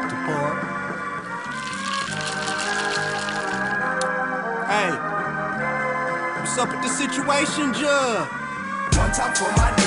after party. Hey, what's up with the situation, Judge? One time for my